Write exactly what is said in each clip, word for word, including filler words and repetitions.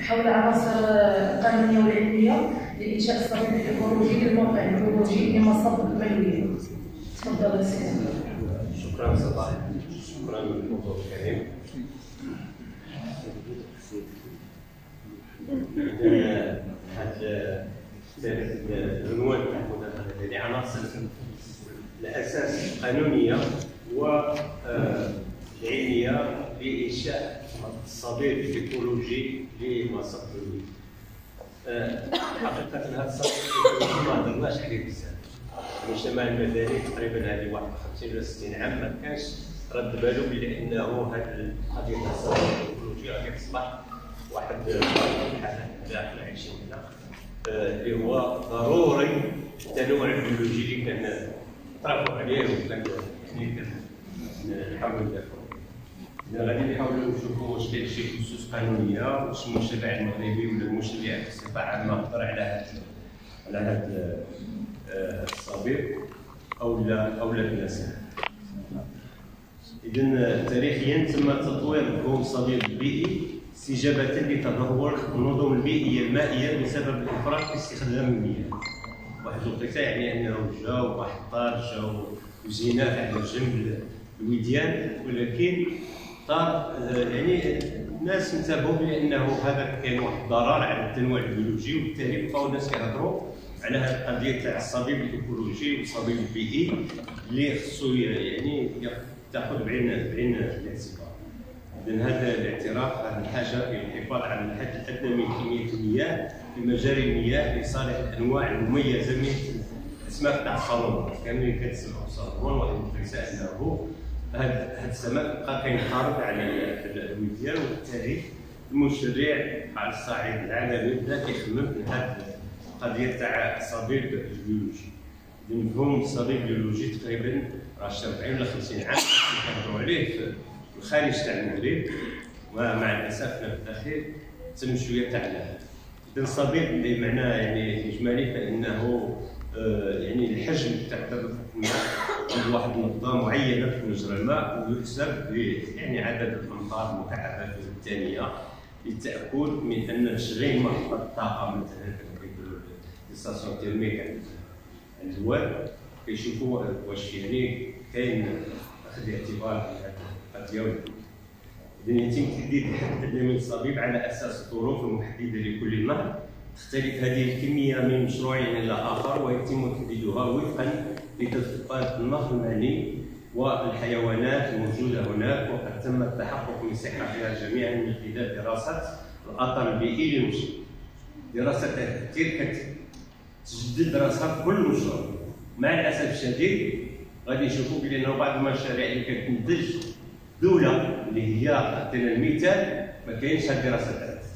حول عناصر القانونيه والعلميه لانشاء الصريح الايكولوجي للموقع الجيولوجي لمصب الملويه. تفضل سيدي. شكرا صباح. شكرا للحضور الكريم. هذا العنوان تاع المداخله ديالي عناصر الاساس القانونيه والعلميه لانشاء الصديق الايكولوجي لمصب الملويه. حقيقه هذا الصديق الايكولوجي ما هضرناش عليه بزاف. المجتمع المدني تقريبا هذه واحد خمسين ولا ستين عام ما كانش رد باله بلي انه هذه القضيه تاع الصديق الايكولوجي غادي تصبح واحد الحاله اللي احنا عايشين هنا اللي هو ضروري التنوع البيولوجي اللي كان نطرحوا عليه وكان يعني كنحاولوا ندافعوا. اذا غادي نحاولوا نشوفوا واش كاين شي اسس قانونيه، واش المجتمع المغربي ولا المجتمع بصفه عامه هضر على هذا على هذا الصبيب او لا او لا بنفسه. اذا تاريخيا تم تطوير مفهوم الصديق البيئي استجابه لتدهور النظم البيئيه المائيه بسبب الافراط في استخدام المياه. واحد الوقيته يعني انه جاو واحد الطار جاو وزينات على جنب الوديان، ولكن طار يعني الناس انتبهوا بانه هذا كاين واحد الضرر على التنوع البيولوجي، وبالتالي بقاو الناس كيهضروا على هذه القضيه تاع الصبيب الايكولوجي والصبيب البيئي اللي خصو يعني تاخذ بعين بعين الاعتبار. اذا هذا الاعتراف هذه الحاجه للحفاظ على الحد الادنى من كميه المياه في مجاري المياه لصالح الانواع المميزه من الاسماك تاع الصالون. كانوا اللي كتسمعوا الصالون واحد القصه انه هذا هذا السمك بقى كينقرض على الوديان، وبالتالي المشرع على الصعيد العالمي بدا كيخمم في هذه القضيه تاع الصبيب البيولوجي. مفهوم الصبيب البيولوجي تقريبا راه شي أربعين ولا خمسين عام كنهضروا عليه في الخارج تاع المغرب، ومع الاسف في الداخل تم شويه تعليق. اذا الصبيب اللي معناه يعني اجمالي فانه آه يعني الحجم تاع تدفق الماء عند واحد النقطه معينه في مجرى الماء، ويحسب يعني عدد الامتار المكعبه في الثانيه للتاكد من ان تشغيل محطه الطاقه مثلا ستاسيون تيرميك عند الواد كيشوفوا واش يعني كاين اخذ الاعتبار في هذه القضيه ولا لا. اذا يتم تحديد الحد الادنى من الصبيب على اساس الظروف المحدده لكل نهر. تختلف هذه الكميه من مشروع الى اخر، ويتم تحديدها وفقا لتدفقات النهر المعني والحيوانات الموجوده هناك، وقد تم التحقق من صحتها جميعا من خلال دراسه الاثر البيئي للمشروع. دراسه التاثير كتجدد راسها في كل مشروع. مع الاسف الشديد غادي نشوفوا بانه بعض المشاريع اللي كتنتج دوله اللي هي عطينا المثال ما كاينش هذه الدراسه تاع التاثير.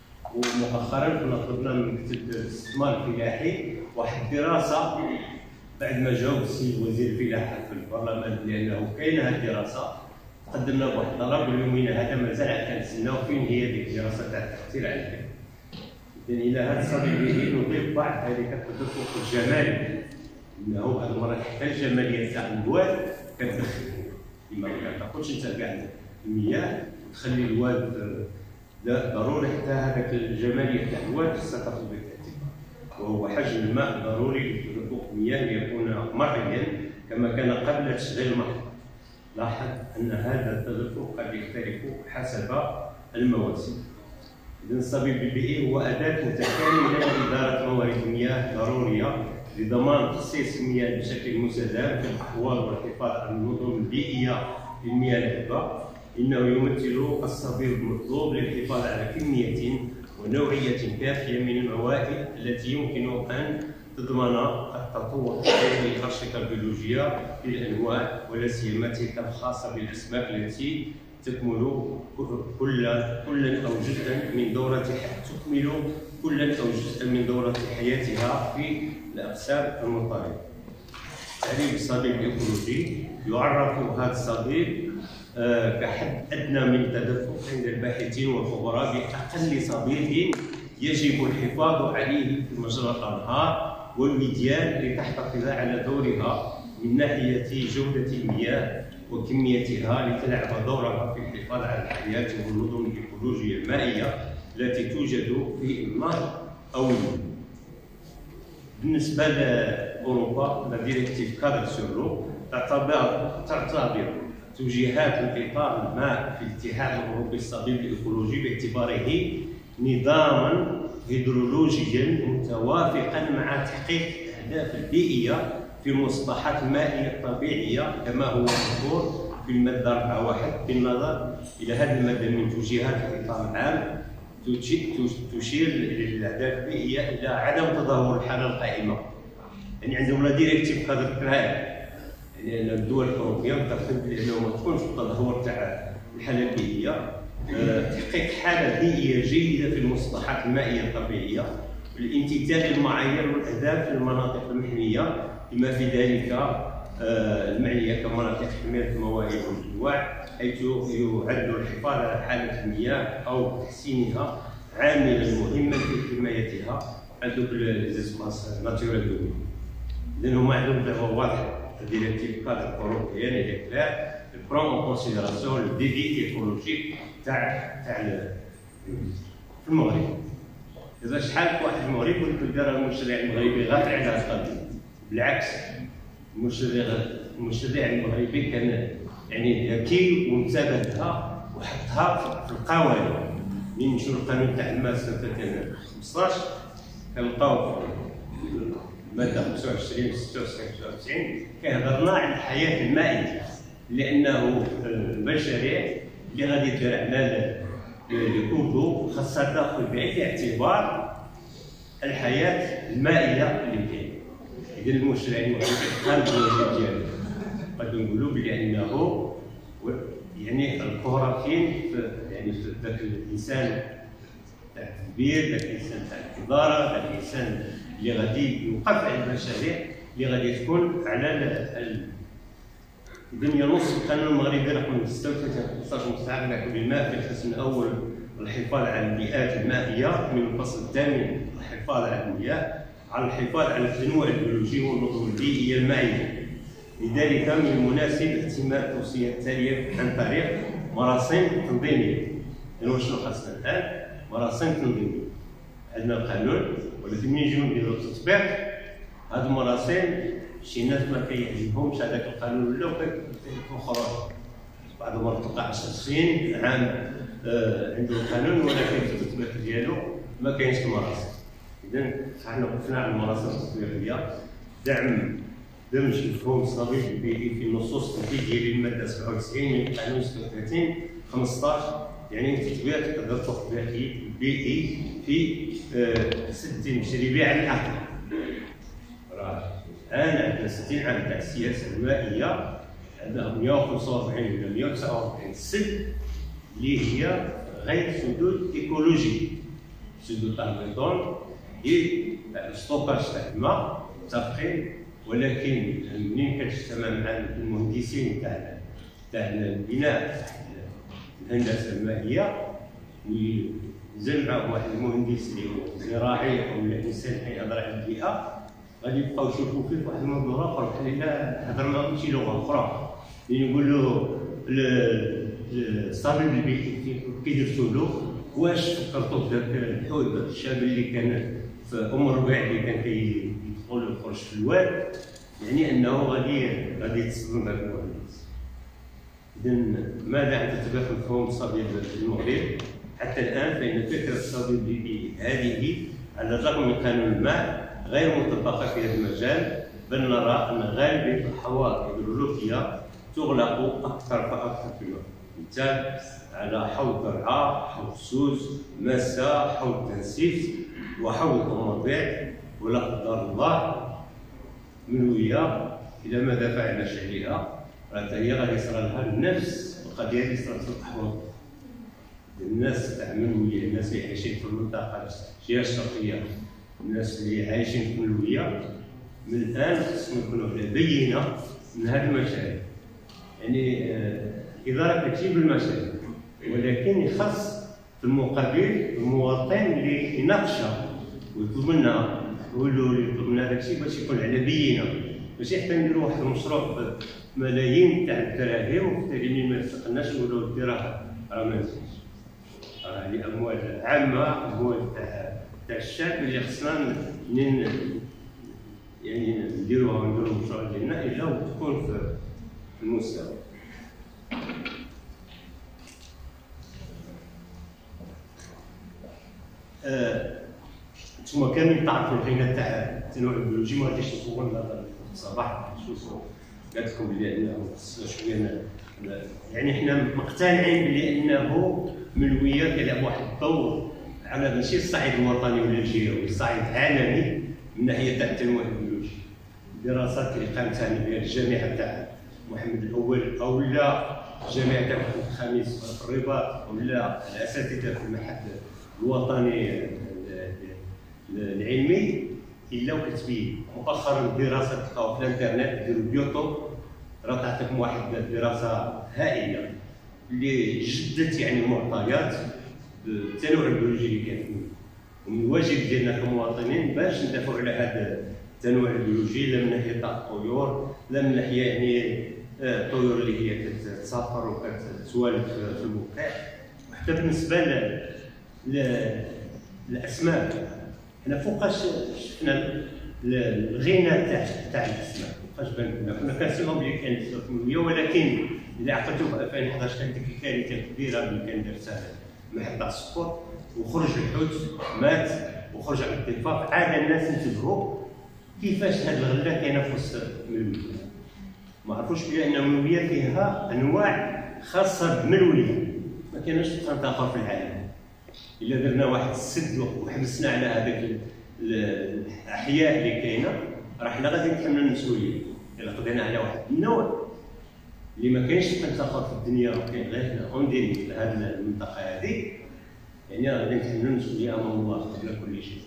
ومؤخرا كنا طلبنا من مكتب الاستثمار الفلاحي واحد الدراسه بعد ما جاوب السيد وزير الفلاحه في البرلمان لانه كاينه هذه الدراسه، قدمنا بواحد الطلب واليومين هذا مازال كنتسناو فين هي ديك الدراسه تاع التاثير على البيئه. اذا الى هذا الصديق البيئي نضيف بعض ذلك التدفق الجمالي، انه هذه المره حتى الجماليه تاع الواد كتدخل، لما ما كتاخذش انت كاع المياه وتخلي الواد ضروري حتى هذاك الجماليه تاع الواد خصها تاخذ بعين الاعتبار، وهو حجم الماء ضروري لتدفق المياه ليكون مرئيا كما كان قبل تشغيل المحطه. لاحظ ان هذا التدفق قد يختلف حسب المواسم. إذن الصبيب البيئي هو أداة متكاملة لإدارة موارد المياه ضرورية لضمان تخصيص المياه بشكل مستدام في الأحواض والحفاظ على النظم البيئية للمياه العذبة. إنه يمثل الصبيب المطلوب للحفاظ على كمية ونوعية كافية من الموائد التي يمكن أن تضمن التطور للأنشطة البيولوجية للأنواع، ولا سيما تلك الخاصة بالأسماك التي تكمل كل كلا او جزءا من دوره تكمل كلا او جزءا من دوره حياتها في الاقسام المضطربه. تعريف الصبيب الايكولوجي: يعرف هذا الصبيب كحد ادنى من التدفق عند الباحثين والخبراء باقل صبيب يجب الحفاظ عليه في مجرى الانهار والوديان لتحتفظ على دورها من ناحيه جوده المياه وكميتها لتلعب دورها في الحفاظ على الحياه والنظم الايكولوجيه المائيه التي توجد في النهر أو النيل. بالنسبة لأوروبا لا ديريكتيف كادر سور لو تعتبر تعتبر توجيهات انقطاع الماء في الاتحاد الأوروبي الصغير الإيكولوجي باعتباره نظاما هيدرولوجيا متوافقا مع تحقيق الأهداف البيئية في المصطلحات المائية الطبيعية كما هو مذكور في المادة أربعة واحد. بالنظر إلى هذه المادة من توجيهات الإطار العام تشير للأهداف البيئية إلى عدم تدهور الحالة القائمة. يعني عندهم لا ديريكتيف كادر كراي، يعني الدول الأوروبية متفقين بأنه ما تكونش التدهور تاع الحالة البيئية، تحقيق حالة بيئية جيدة في المصطلحات المائية الطبيعية، والامتثال للمعايير والأهداف للمناطق المحمية بما في ذلك المعنية كمناطق حماية الموارد والأنواع، حيث يعد الحفاظ على حالة المياه أو تحسينها عاملا مهما في حمايتها هذوك ليزاسباس ناتورال دومين. إذن هما عندهم دابا واضح الديريكتيف كادر أوروبيان اللي كلا برون أون كونسيديراسيون لو ديفي ايكولوجيك تاع تاع في المغرب. إذا شحال في واحد المغرب يقول لك دار المشرع المغربي غافل على هذه القضية، بالعكس المشرع المشرع المغربي كان يعني ذكي وانتبهها وحطها في القوانين. من نشوف القانون تاع الماء سنة خمسطاش كنلقاو المادة خمسة وعشرين ستة وتسعين تسعة وتسعين كيهضرنا على الحياة المائية، لأنه المشاريع اللي غادي دير على الكوكو خاصها تاخذ بعين الاعتبار الحياة المائية اللي كاينة. إذا المشرع المغربي قام بالواجب ديالو، قد نقولوا بأنه يعني الكرة فين يعني في ذاك الإنسان تاع التدبير، ذاك الإنسان تاع الإدارة، ذاك الإنسان اللي غادي يوقف على المشاريع اللي غادي تكون على ال إذن ينص القانون المغربي رقم ستة وثلاثين خمسطاش مستعمل بالماء في القسم الأول الحفاظ على البيئات المائية من الفصل الثامن الحفاظ على المياه على الحفاظ على التنوع البيولوجي والنظم البيئية المائية. لذلك من المناسب اعتماد التوصية التالية عن طريق مراسيم تنظيمية. يعني شنو خاصنا الآن؟ مراسيم تنظيمية. عندنا القانون ولكن من يجيو نديرو التطبيق هاد المراسيم شي ناس ما كيعجبهمش هذاك القانون ولا وكيكون خرج. بعض المرات تلقى عشر سنين عام آه عنده القانون ولكن في التطبيق ديالو ما كاينش المراسيم. إذا حنا وقفنا على المراسيم التطبيقية دعم دمج المفهوم الصديق البيئي في النصوص التنفيذية للمادة سبعة وتسعين من قانون ستة وثلاثين خمسطاش، يعني تطبيق التدرج التطبيقي البيئي في آه سد المشاريع على الأقل. الآن عندنا ستين عام تاع السياسة المائية، عندنا مئة وخمسة وأربعين ولا مئة وتسعة وأربعين سد اللي هي غير سدود إيكولوجية، سدود تاع البيطون هي الستوكاج تاع الماء متفقين، ولكن منين كتجتمع مع المهندسين تاع تاع البناء الهندسة المائية وينزل معاهم واحد المهندس اللي هو زراعي أو إنسان كيهضر على البيئة غادي يبقاو يشوفوا فيه واحد الموضوع اخر بحال الا هضر معاهم شي لغه اخرى، يعني يقول له الصبي البيئي كي درتو له واش فكرتو بداك الحوت الشاب اللي كان في ام الربيع اللي كان كيدخل ويخرج في الواد، يعني انه غادي غادي يتصدم بهذا المهندس. اذا ماذا عن تطبيق مفهوم الصبي في المغرب؟ حتى الان فان فكره الصبي البيئي هذه على الرغم من قانون الماء غير مطبقة في هذا المجال، بل نرى أن غالبية الحوائط الهيدرولوجية تغلق أكثر فأكثر في الوقت. مثال على حوض درعا، حوض سوس، مسا، حوض تنسيف، وحوض أمضيع، ولا قدر الله منوية إلى ماذا فعل شعرها، حتى هي غادي يصرى لها نفس القضية اللي صارت في الأحواض. الناس تاع منوية، الناس اللي عايشين في المنطقة الجهة الشرقية، الناس اللي عايشين في المنوية من الآن خصهم يكونوا على بينة من هذه المشاريع. يعني الإدارة كتجيب المشاريع ولكن يخص في المقابل المواطن اللي يناقشها ويطلب منا يقول له يطلب منا هذاك الشيء باش يكون على بينة، ماشي حتى نديروا واحد المشروع بملايين تاع الدراهم وبالتالي ما يتقناش نقولوا دير راه راه ما نزلش. راه هذه اموال عامه، اموال تاع تاع الشعب اللي خصنا ن- يعني نديروها ونديروا المشروع ديالنا الا وتكون في المستوى. انتم كاملين تعرفوا الغنى تاع التنوع البيولوجي، ما غاديش نطول هذا الصباح نشوفوا قالت لكم بلي انه خصنا شويه يعني حنا مقتنعين بلي انه ملويه كيلعب واحد الدور على ماشي الصعيد الوطني ولا الجهوي، الصعيد العالمي من ناحيه تاع التنوع البيولوجي. الدراسات اللي قامت بها الجامعه تاع محمد الاول او لا الجامعه تاع محمد الخامس في الرباط ولا الاساتذه في المعهد الوطني العلمي الا وكتبين. مؤخرا الدراسات تلقاو في الانترنت ديروا بيوتوب راه تعطيكم واحد الدراسه هائله اللي جدت يعني المعطيات بالتنوع البيولوجي اللي كاين. ومن الواجب ديالنا كمواطنين باش ندافعوا على هذا التنوع البيولوجي، لا من ناحيه تاع الطيور لا من ناحيه يعني الطيور اللي هي كتسافر وكتوالد في الموقع، وحتى بالنسبه للاسماك. حنا فوقاش شفنا الغنى تاع تاع الاسماك فوقاش بان لنا، كنا كنسمعوا بلي كاين ثلاثمية، ولكن اللي عقلتوا في ألفين وحداش كانت ديك الكارثه الكبيره اللي كان دارتها المعهد تاع السبور وخرج الحوت مات وخرج على الاتفاق. عاد الناس انتبهوا كيفاش هذه الغله كاينه في وسط الملويه. ما عرفوش بلي ان الملويه فيها انواع خاصه بملويه ما كايناش تنتظر في العالم. الا درنا واحد السد وحبسنا على هذاك الاحياء اللي كاينه راه حنا غادي نتحملوا المسؤوليه. الا قضينا على واحد النوع اللي ما كاينش تنتظر في الدنيا وكاين غير هنا اونديميك لهذه المنطقه هذه، يعني غادي نتحملوا المسؤوليه امام الله قبل كل شيء.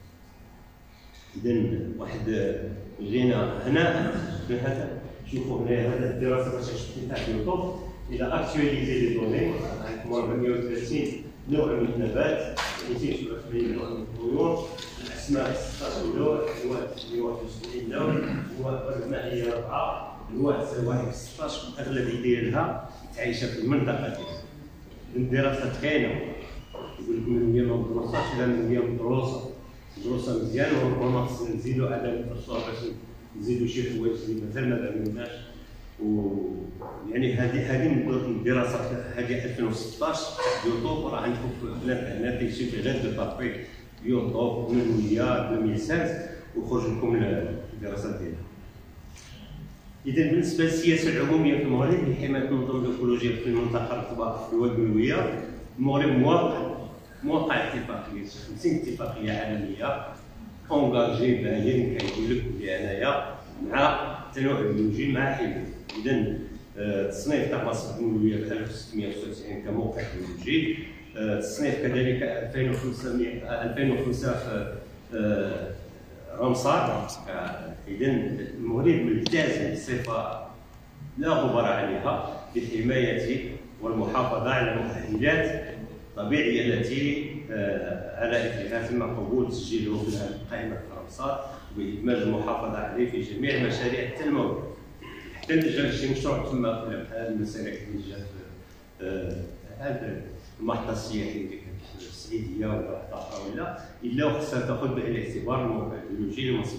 اذا واحد لقينا هنا هذا شوفوا هنا هذا الدراسه باش شفتي تاع اليوتيوب الى اكتواليزي لي دوني عندكم أربعمية وثلاثين نوع من النبات، مئتين وثلاثين نوع من الطيور، الاسماك ستة نوع، انواع مئة وواحد وسبعين نوع، انواع المائيه اربعه، انواع سواحل ستطاش، الاغلبيه ديالها تعيشه في المنطقه ديالها. الدراسات كاينه يقول لكم من مية ما مدروساش لا من مية مدروسه دروسه مزيان، وربما خصنا نزيدوا عدد الفرصه باش نزيدوا شي حوايج اللي مازال ما عملناش. ويعني هذه هذه من الدراسات هذه ألفين وستطاش يوتيوب راه عندكم في الانترنت يكفي غير تطبيق يوتيوب ملويه ألفين وستة ويخرج لكم الدراسات ديالها. اذا بالنسبه للسياسه العموميه في المغرب لحمايه النظم الايكولوجي في المنطقه الرطبه والملويه، المغرب موقع موقع اتفاقيه خمسين اتفاقيه عالميه اونجاجي باين كيقول لك بلي انايا مع التنوع البيولوجي مع حمايه. اذا التصنيف تاع مصر الملويه ب ألف وستمية وستة وتسعين كموقع بيولوجي، التصنيف كذلك ألفين وخمسمية ألفين وخمسة في رمسار. اذا المغرب ملتزم بصفه لا غبار عليها بحمايه والمحافظه على المؤهلات الطبيعيه التي على اثرها تم قبول تسجيله في هذه القائمه في رمسار وادماج المحافظه عليه في جميع المشاريع التنمويه. حتى جا شي مشروع تم بحال المشاريع اللي جات في هذا المحطه السياحيه اللي كانت في السعيديه ولا واحده اخرى ولا الا وخصها تاخذ بعين الاعتبار الموقع البيولوجي لمصر.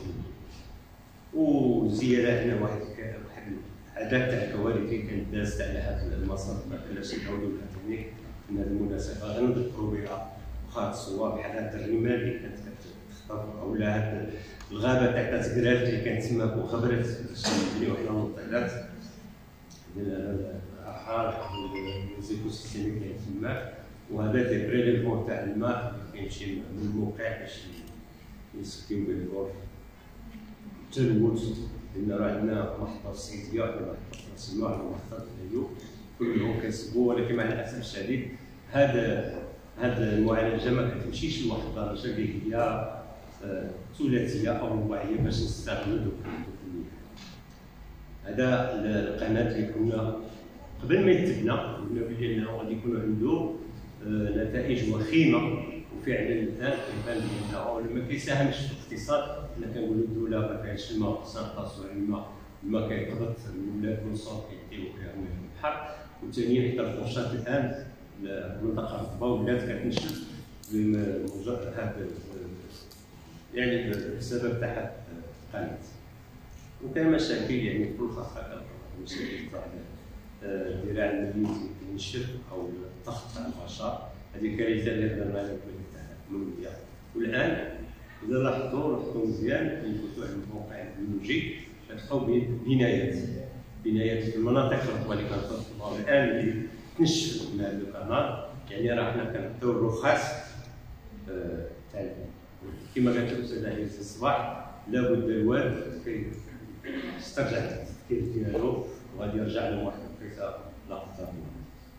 وزياده هنا واحد واحد العدد تاع الكوارث اللي كانت دازت على هذا المسار ما كناش نعاودوا لها ثاني من هذه المناسبه غنذكروا بها واخا الصور بحال هذا الرمال اللي كانت كتخطف اولا هذه الغابه تاع كاتكراف اللي كانت تما وخبرت باش نبنيو حنا المنطقات ديال الحار والزيكو سيستيم اللي كاين تما. وهذا تي بريليفون تاع الماء اللي كيمشي من الموقع باش يسكيو به الغرف. التلوث لان راه عندنا محطه السعيديه وعندنا محطه راس المال ومحطه العيوب كلهم كنسبوا، ولكن مع الاسف الشديد هذا هذه المعالجه ما كتمشيش لواحد الدرجه اللي هي ثلاثيه او رباعيه باش نستغلوا دوك المياه. هذا القناه اللي كنا قبل ما يتبنى قلنا بلي انه غادي يكون عنده نتائج وخيمه، وفعلا الان كيبان بانه ما كيساهمش في الاقتصاد. حنا كنقولوا الدوله ما كاينش الماء خصنا نقاصوا على الماء، الماء كيقبض الولاد من الصوت كيديو كيرميو في البحر. وثانيا حتى الفرشات الان المنطقه الرطبه ولات كتنشف هذا يعني بسبب تاع هذا القناه. وكان مشاكل يعني في الخاصه مشاكل تاع الذراع الميت ينشف او الضغط تاع البشر، هذه كارثه اللي درنا لها التكنولوجيا. والان اذا لاحظتوا لاحظتوا مزيان كنفتحوا على الموقع البيولوجي كتلقاو بنايات بنايات في المناطق الرطبه اللي كانت رطبه الان اللي تنشف من هذا القناه. يعني راه حنا كنعطيو الرخص تاع كما قالت الاستاذه عزيز الصباح، لابد الوالد كيسترجع التفكير ديالو وغادي يرجع لهم واحد الوقيته لا قدر الله.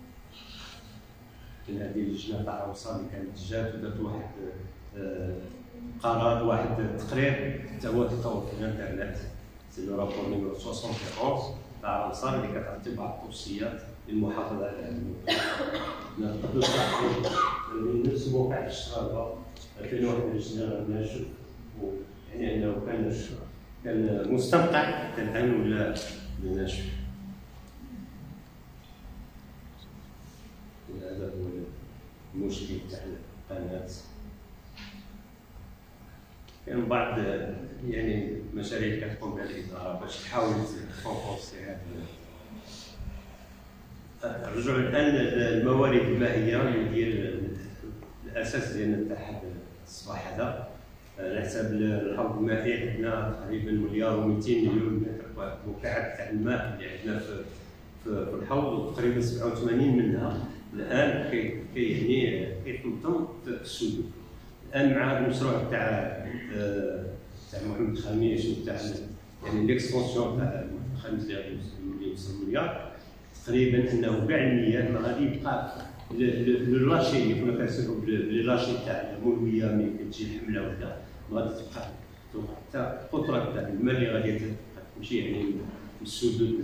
من هذه اللجنه تاع العروسه اللي كانت جات ودارت واحد قرار واحد التقرير حتى هو تطور في الانترنت، سي لو رابور نيميرو واحد وستين تاع العروسه اللي كتعطي بعض التوصيات للمحافظه على هذا. نقدروا نستعملوا نفس موقع الشراكه ألفين وواحد وعشرين غادي نشوف يعني انه كان كان مستنقع حتى الان ولا ناشف. هذا هو المشكل تاع القناه. كاين يعني بعض يعني المشاريع اللي كتقوم بها الاداره باش تحاول تكونفونسي هذا. رجعوا الان الموارد المائيه اللي هي الاساس ديالنا تاع هذا الصباح هذا. على حساب الحوض المائي عندنا تقريبا مليار ومئتين مليون متر مكعب تاع الماء اللي عندنا في في الحوض، وتقريبا سبعة وثمانين منها الان كي كي يعني كيتنظم في السدود. الان مع هذا المشروع تاع تاع محمد الخامس وتاع يعني ليكسبونسيون تاع خمس اللي وصل مليار تقريبا، انه كاع المياه ما غادي يبقى لو لاشي اللي كنا كنسمعوا بلي لاشي تاع المولويه ملي كتجي الحمله ولا ما غادي تبقى حتى قطره تاع الماء اللي غادي تمشي يعني من السدود.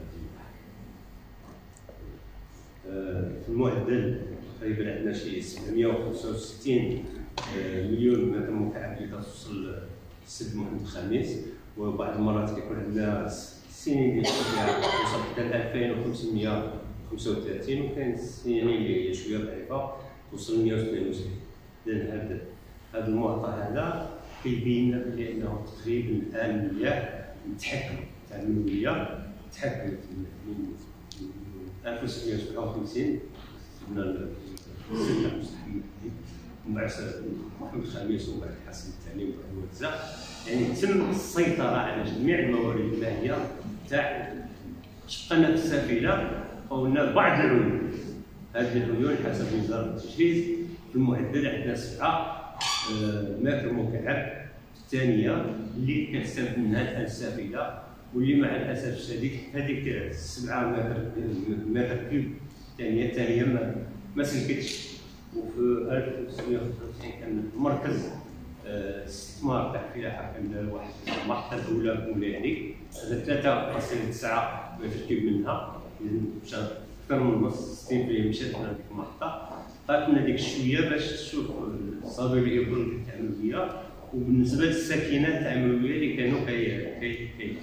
في المعدل تقريبا عندنا شي سبعمائة وخمسة وستين مليون متر مكعب اللي كتوصل للسد محمد الخامس، وبعض المرات كيكون عندنا السنين اللي توصل حتى ل ألفين وخمسمائة وخمسة وثلاثين، وكاين السنين اللي هي شويه ضعيفه توصل ل مئة واثنين وسبعين. اذا هذا هذا المعطى هذا كيبين لنا بلي انه تقريبا الان المياه متحكم تاع المولويه تحكمت من ألف وتسعمائة وسبعة وخمسين من السد المستحمل ومن بعد محمد الخامس ومن بعد حسن الثاني ومن بعد الوزع. يعني تم السيطره على جميع الموارد المائيه تاع شقنا في السفينه قولنا بعض العيون. هذه العيون حسب وزاره التجهيز في المعدل عندنا سبعه متر مكعب الثانيه اللي كتستافد منها الان السفينه، واللي مع الاسف الشديد هذيك السبعه متر متر كيوب الثانيه الثانيه ما ما سلكتش. وفي ألف وتسعمائة وخمسة وتسعين كان مركز الاستثمار تاع الفلاحه كان دار واحد المحطه الاولى مولاني ثلاثة فاصلة تسعة متر كيوب منها، مشى اكثر من نص ستين بالمئة مشات لهذيك المحطه. بقات لنا ديك الشويه باش تشوف الصابي اللي يكون تعمل بيها. وبالنسبه للساكنات تاع المولويه اللي كانوا كي كي كي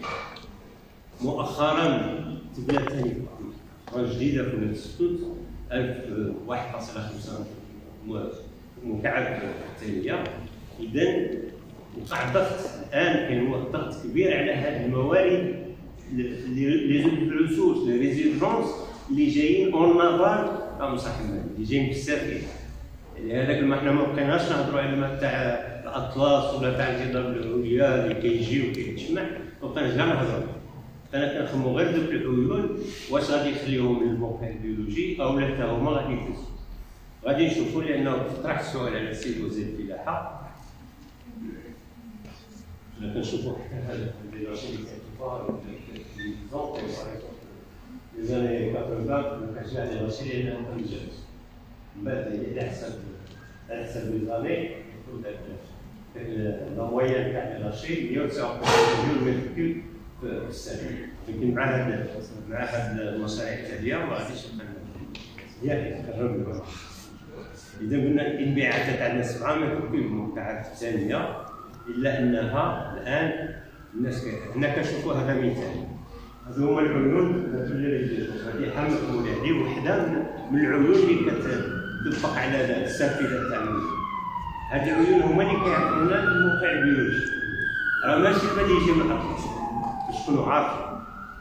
مؤخرا تبنى ثاني محطه جديده في السدود ألف واحد فاصلة خمسة مكعب الثانيه. اذا وقع الضغط الان، كاين هو الضغط كبير على هذه الموارد لي ريسورس لي ريزيرفونس اللي جايين اون نافال تاع مصح الماء اللي جايين في السفينه. يعني هذاك ما حنا ما بقيناش نهضروا على الماء تاع الاطلس ولا تاع الجدار العليا اللي كيجي وكيتجمع، ما بقيناش كاع نهضروا. انا كنخمو غير دوك العيون واش غادي يخليهم من الموقع البيولوجي او لا حتى هما غادي يفوزوا. غادي نشوفوا لانه طرح السؤال على السيد وزير الفلاحه. انا كنشوفوا حتى هذا الديراسه اللي كتبقى لي زاني ثمانين كتجي على راسي لانه كنجاوز من بعد على حسب على حسب لي زاني يكون داك المويان تاع راسي مئة وتسعة وخمسين مليون متر كيوب في السنه. لكن مع هاد مع هاد المشاريع التاليه ما غاديش ياك كنربحوا. اذا قلنا الانبعاثات عندنا سبعة متر كيوب مكعب في الثانيه، الا انها الان الناس هنا كنشوفوا هذا مثال. هذو هما العيون اللي غادي حامل هذه وحده من العيون اللي كتطبق على السافله تاع المنزل. هاد العيون هما اللي كيعطيونا الموقع البيولوجي، راه ماشي غادي يجي من الأطلس باش تكونوا عارفين.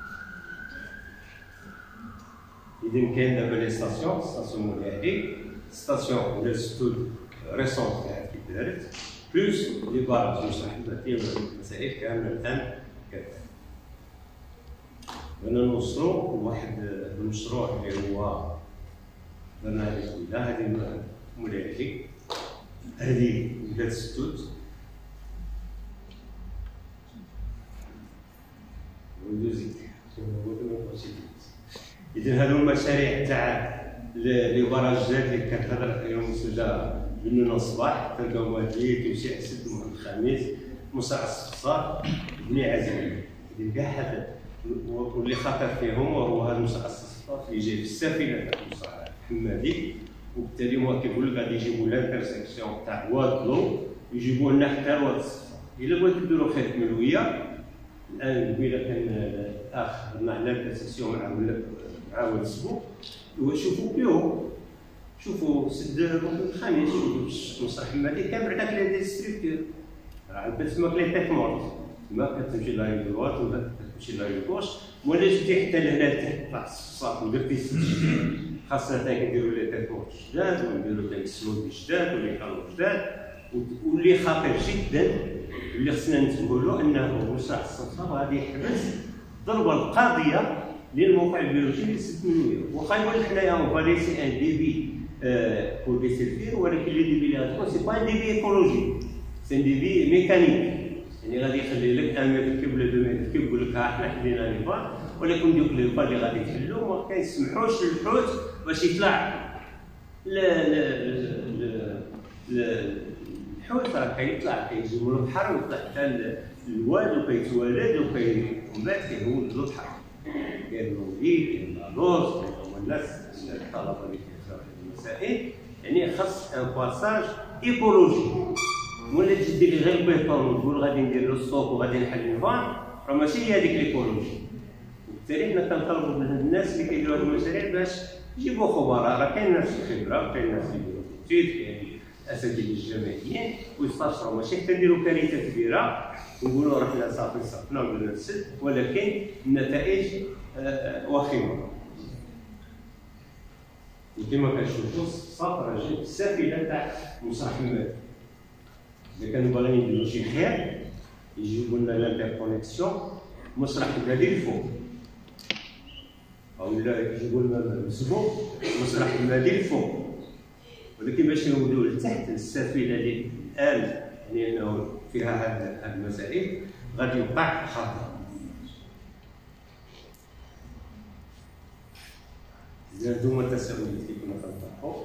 إذا كاين دابا لي ستاسيون، ستاسيون مولاي ستاسيون ولا ستود ريسونت تاع كي دارت بلوس لي باراج نشرح لك المسائل كامله الان كذا. أنا نوصلوا لواحد المشروع اللي هو برنامج ولا هذه مولاي هذه ولات ستود وندوزيك إذا هذو المشاريع تاع لي باراجات اللي كتهضر عليهم مسؤولة من الصباح تلقاو وادي كيمشي حسد من الخميس مسرع الصفصار بني عزيمة إذا كاع حد واللي خطر فيهم وهو هذا مسرع الصفصار اللي جاي في السفينة تاع مسرع الحمادي وبالتالي هما كيقول لك غادي يجيبوا لانترسيكسيون تاع واد لو يجيبوا لنا حتى واد الصفصار. إلا بغيتو ديروا خيط ملوية الآن قبيله كان الأخ هضرنا على الانترسيكسيون مع مع واد السبوع وشوفوا بيهم شوفوا سد الخميس شوفوا مسرح حمادي كامل هذاك لي ديستريكتور راه البنت ما كاين تاك مورت ما كتمشي لا يدروات ولا كتمشي لا يدوش ولا جبتي حتى لهنا تحت طلعت الصاط ودرتي ست جديد خاصنا حتى كنديروا لي تاك مورت جداد ونديروا لي السلوك جداد واللي يقلوا جداد واللي خطير جدا اللي خصنا ننتبهوا له انه مسرح الصنصار غادي يحبس الضربه القاضيه للموقع البيولوجي اللي ست مليون واخا يقول لك حنايا اون فالي سي ان ديبي بور دي سيرفير ولكن لي ديبي اللي غادي سي با ان ديبي ايكولوجي سي ان ديبي ميكانيك يعني غادي يخلي لك ان متر كيب ولا دو متر كيب يقول لك ها حنا حلينا لي بار ولكن دوك لي بار اللي غادي يحلوا ما كيسمحوش للحوت باش يطلع لا لا لا الحوت راه كيطلع كيجي من البحر ويطلع حتى الواد وكيتوالد ومن بعد كيهول للبحر كاين الموليد كاين لاروس كاين الناس الطلبه اللي كيفهموا هذه المسائل يعني خاص ان باساج ايكولوجي ولا تجي دير غير البيطون وتقول غادي ندير له الصوب وغادي نحل الفان راه ماشي هي هذيك الايكولوجي. وبالتالي حنا كنطلبوا من الناس اللي كيديروا هذه المشاريع باش يجيبوا خبراء راه كاين ناس الخبره كاين ناس اللي يديروا تيت كاين الاساتذه الجامعيين ويستشروا ماشي حتى نديروا كارثه كبيره ونقولوا راه حنا صافي صافنا ولا نسد ولكن النتائج وخيمه. وكما كنشوفوا صافي راه جات السفينه تاع مسرح حمادي. إذا كانوا باغيين يديروا شي خير يجيبوا لنا لانتركونيكسيون مسرح حمادي الفوق أو لا يجيبوا لنا السبوع مسرح حمادي الفوق ولكن باش نولوا لتحت السفينه اللي الان يعني انه فيها هذه المسائل غادي يوقع خطر. هادو هما التساؤلات اللي كنا كنطرحوا.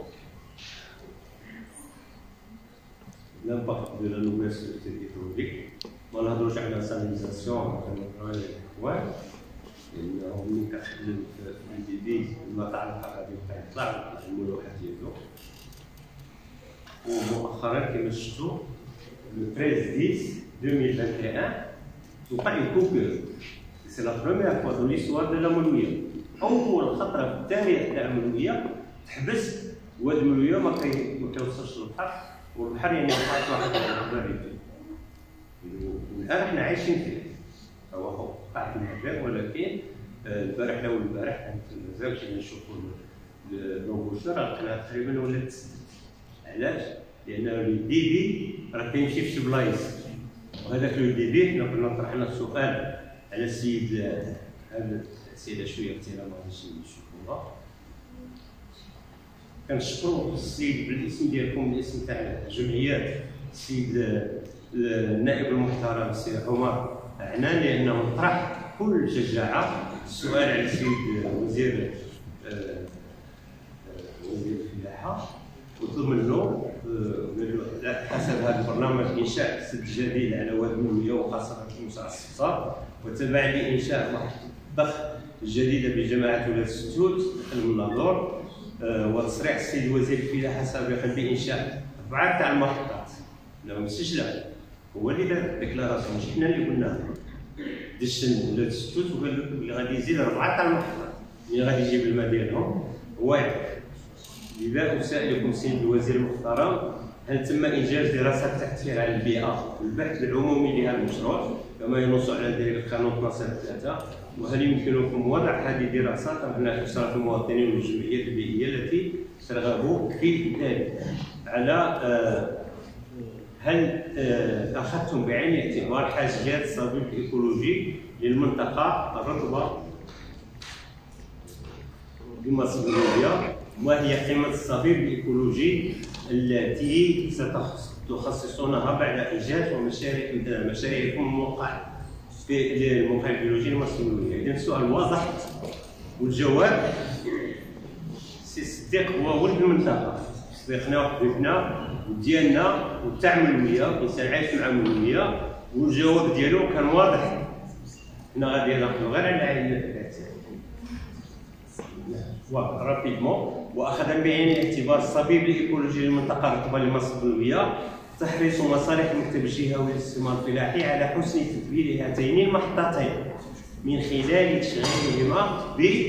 لامباكت ديال النوبيس تيريتوريك ما نهضروش على سانيزاسيون كما قال الاخوان لانه ملي كتخدم في الدي المطاعم غادي يطلع الملوحه ديالو. ومؤخرا كما شفتوا لو ثلاثة عشرة ألفين وواحد وعشرين توقع une coupure. C'est la première fois dans l'histoire de la ملويه. أول خطرة في التاريخ تاع الملويه تحبس واد الملويه ما كيوصلش للبحر والبحر يعني وقعت واحد البريد. الآن حنا عايشين فيه. هو وقعت المغرب ولكن البارح لو البارح مازال كنا نشوفوا البوشور لقيناها تقريبا ولات تسدت. علاش؟ لأن لو ديبي راه كيمشي في شي بلايص وهذاك لو ديبي حنا كنا طرحنا السؤال على السيد هذا السيده شويه اغترام غادي نشوفوها. كنشكروا السيد بالاسم ديالكم بالاسم تاع الجمعيات السيد النائب المحترم السي عمر عنان لانه طرح بكل شجاعه السؤال على السيد وزير وزير الفلاحه وطلب منه حسب هذا البرنامج انشاء سد جديد على واد الملويه وخاصه في مسرح الصفصار وتبع لانشاء واحد الضخ الجديده بجماعه ولاد الستوت المناظور وتصريح السيد وزير الفلاحه سابقا بانشاء اربعه تاع المحطات لا ماشيش لا هو اللي دار ديكلاراسيون ماشي حنا اللي قلناها دشن ولا الستوت وقال لك اللي غادي يزيد اربعه تاع المحطات اللي غادي يجيب الماء ديالهم هو هذاك. لذا اسالكم سيد الوزير المحترم، هل تم انجاز دراسه تاثير على البيئه والبحث العمومي لهذا المشروع كما ينص على ذلك القانون اثناش ثلاثة؟ وهل يمكنكم وضع هذه الدراسات ابناء اشراف المواطنين والجمعيات البيئيه التي ترغب في ذلك؟ على آه هل آه اخذتم بعين الاعتبار حاجيات الصديق الايكولوجي للمنطقه الرطبه بمصرية؟ ما هي قيمة الصبيب الإيكولوجي التي ستخصصونها بعد إنجاز ومشاريع مشاريعكم الموقعة في الموقع البيولوجي المصرية؟ إذا السؤال واضح والجواب سي صديق هو ولد المنطقة، صديقنا وحبيبنا وديالنا وتعمل وياه إنسان عايش مع مولوية، والجواب ديالو كان واضح. حنا غادي ناخذو غير على عين الاعتبار رابيدمون. واخذا بعين الاعتبار الصبيب الايكولوجي للمنطقه الرطبه للمصرية تحريص مصالح المكتب الجهوي للاستثمار الفلاحي على حسن تدبير هاتين المحطتين من خلال تشغيلهما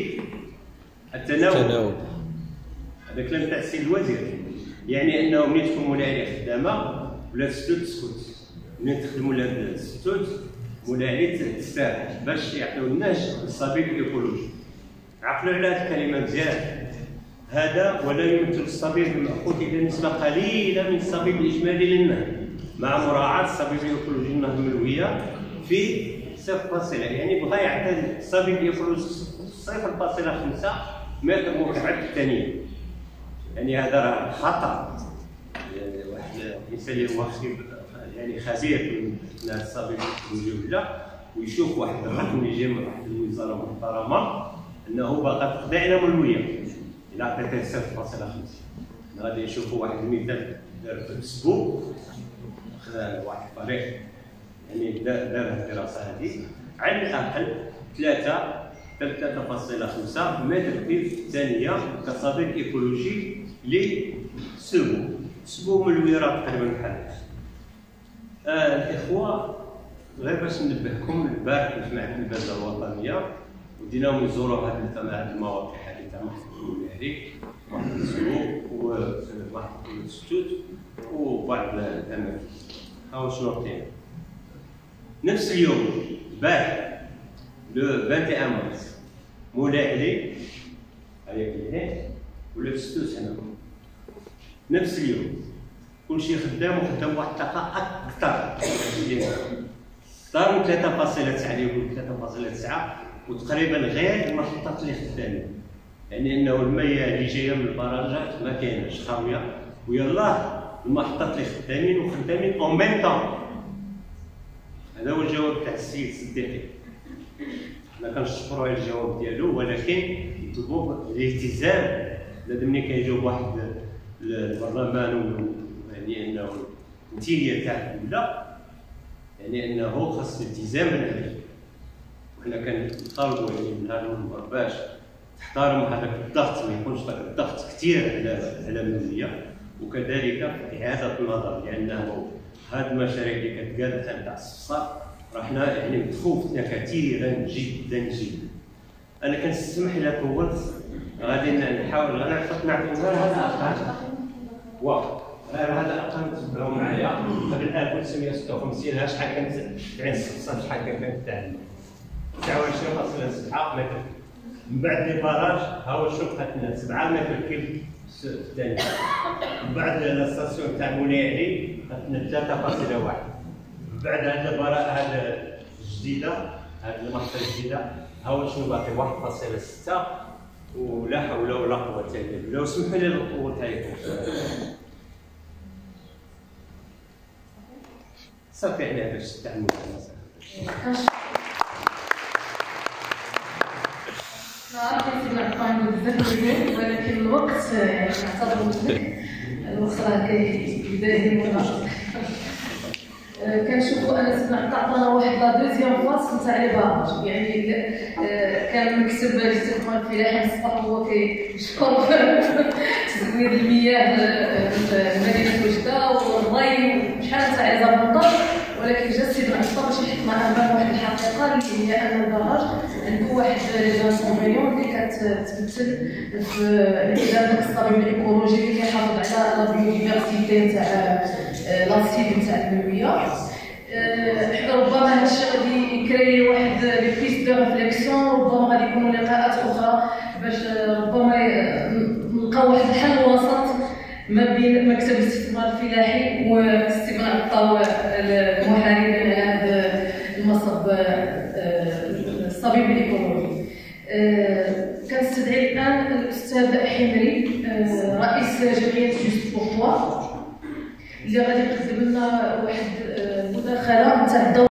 بالتناوب. هذا كلام تاع السيد الوزير، يعني انه ملي تكون مولاي خدامه ولا تسكت تسكت، ملي تخدموا لهاد الستوت مولاي تستاهل باش يعطيو الناس الصبيب الايكولوجي. عقلوا على هذه الكلمه مزيان. هذا ولا يمثل الصبيب المأخوذ الى نسبه قليله من الصبيب الاجمالي للنهر مع مراعاه الصبيب الايكولوجي النهر الملويه في صفر فاصلة، يعني بغى يعطي الصبيب الايكولوجي صفر فاصلة خمسة متر مكعب الثانيه. يعني هذا راه خطا. يعني واحد الانسان اللي هو يعني خبير في الصبيب الايكولوجي ولا ويشوف واحد الرقم اللي جاي من واحد الوزاره محترمه انه باغا تقضي على ملويه الى عطيتها صفر فاصلة خمسة. غادي نشوفوا واحد المثال دار في الاسبوع واحد الفريق يعني دار الدراسه هذه على الاقل ثلاثة ثلاثة فاصلة خمسة متر في الثانيه كصديق ايكولوجي لسبو سبو ملويه راه تقريبا بحال آه الاخوه. غير باش ننبهكم البارح جمعت البلده الوطنيه وديناهم يزوروا هذه المواقع هذه تاع محطة المولاري محطة السلوك ومحطة الستوت وبعض الأماكن. هاو شنو عطينا نفس اليوم البارح لو واحد وعشرين مارس مولاي علي عليك هنا ولا الستوت هنا نفس اليوم كلشي خدام وخدام واحد الطاقة أكثر صار من ثلاثة فاصلة تسعة اللي يقول ثلاثة فاصلة تسعة وتقريبا غير المحطات اللي خدامين، يعني انه المياه اللي جايه من البراجات ما كايناش خاويه، ويلاه المحطات اللي خدامين وخدامين اون ميم طون. هذا هو الجواب تاع السيد صديقي. حنا كنشكروا على الجواب ديالو، ولكن يطلبوا الالتزام. لازم ملي كيجاوب واحد البرلمان يعني انه النتيجه تاع الدوله يعني انه خاص الالتزام بالعمل. وحنا كنطالبوا يعني من هذا المنبر باش تحترموا هذاك الضغط، ما يكونش ذاك الضغط كثير على على المدنيه، وكذلك اعاده النظر، لانه هذه المشاريع اللي كتقاد تاع الصفصار راه حنا يعني متخوفتنا كثيرا جدا جدا. انا كنسمح لكم ولد غادي نحاول غير نعطيكم غير هذا الارقام واو غير هذا الارقام تبعوا معايا. قبل ألف وتسعمائة وستة وخمسين شحال كانت عين الصفصار شحال كانت تاع تسعة وعشرين فاصلة سبعة متر. من بعد لي باراج ها هو شوف خدنا سبعة متر كيل الثانية. من بعد الستاسيون تاع مولاي علي خدنا ثلاثة فاصلة واحد. من بعد هاد البراج هاد الجديدة هاد المحطة الجديدة ها هو شنو باقي واحد فاصلة ستة. ولا حول ولا قوة إلا بالله. لو سمحوا لي القوة تاعكم صافي عليها باش تعملوا مثلا. نعرف سيدنا عفان بزاف ديال ولكن الوقت يعني نعتبر مزمن، الوقت راه كيداهم. كنشوفوا ان سيدنا عطانا واحد لا دوزيام فاس تاع لي باراج، يعني كان مكتب الاستثمار الفلاحي الصباح هو كيشكر تزويد المياه في مدينه وجده والري وشحال تاع عزاب المطر، ولكن جا السيد العطا باش يحط معنا بان واحد الحقيقه اللي هي ان البراج عنده واحد لي سونفيون اللي كتمثل في الاداره الصبي الايكولوجي اللي كيحافظ على لا بيوديفيرسيتي تاع لاسيد تاع المياه. ربما هذا الشيء غادي يكري واحد لي بيست دو ريفليكسيون، ربما غادي يكونوا لقاءات اخرى باش ربما نلقاو واحد الحل وسط ما بين مكتب الاستثمار الفلاحي واستبناء الطاوع المحاربين على هذا المصب الصبيب الايكولوجي. كنستدعي الان الاستاذ حمري رئيس جمعيه جوست بورتوا اللي غادي يقدم لنا واحد المداخله نتاع الدور